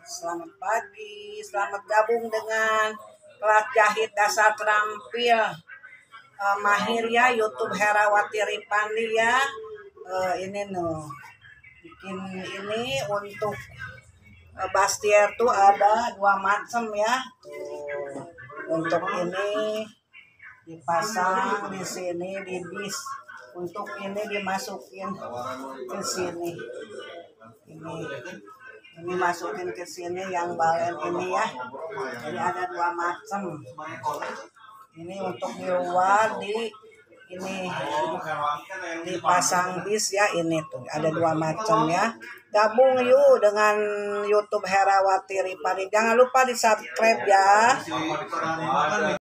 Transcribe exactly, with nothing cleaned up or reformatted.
Selamat pagi, selamat gabung dengan kelas jahit dasar terampil uh, mahir ya, YouTube Herawati Ripandi ya. Uh, ini no, bikin ini untuk uh, Bastier tuh ada dua macam ya. Tuh, untuk ini dipasang di sini di bis, untuk ini dimasukin ke sini. Ini ini masukin ke sini yang balen ini ya. Jadi ada dua macam. Ini untuk di luar, di ini dipasang bis ya, ini tuh ada dua macam ya. Gabung yuk dengan YouTube Herawati Ripandi. Jangan lupa di subscribe ya.